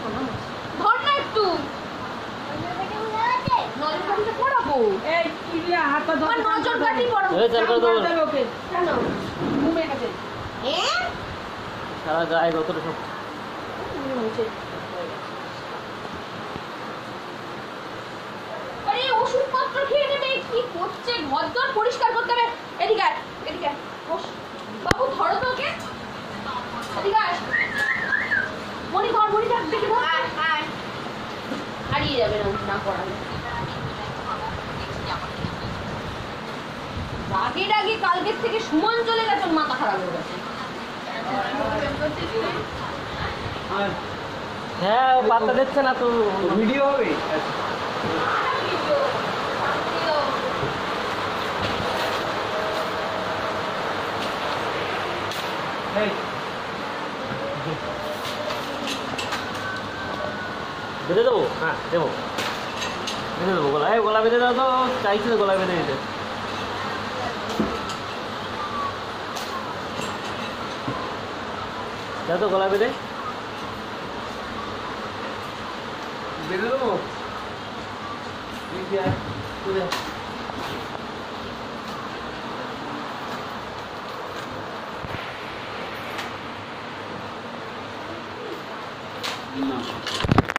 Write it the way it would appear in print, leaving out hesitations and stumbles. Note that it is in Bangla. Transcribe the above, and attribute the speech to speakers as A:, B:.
A: ধর না একটু নজর কাঠিটা পড়াবো।
B: এই ইলিয়া হাত পা ধর।
A: নজর কাঠি পড়াবো।
C: এই চাল করে দাও
B: ওকে
A: কেন
B: ঘুমে গেছে।
C: সারা গায়ে কতটা সব
A: আরে ওষুধপত্র খেয়ে নেবে। কি করছে? ঘর পরিষ্কার করতে হবে। এদিকে আয়, এদিকে আয়। বস বাবু, ধরো তো ওকে। এদিকে আয়। মনি ধর, মনি ধর, দেখে ধর। হারিয়ে যাবে না পড়ালে। রাগে কালকের থেকে সুমন চলে গেছে, মাথা খারাপ হয়ে গেছে।
C: হ্যাঁ পাত্তা দিচ্ছে না তো।
D: ভিডিও হবে।
C: বেঁধে দেবো? হ্যাঁ দেবো, বেঁধে দেবো। গলা বেঁধে দাও তো, চাইছি তো গলা বেঁধে দিতে। দাও তো গলা বেঁধে।
D: বেঁধে দেবো। না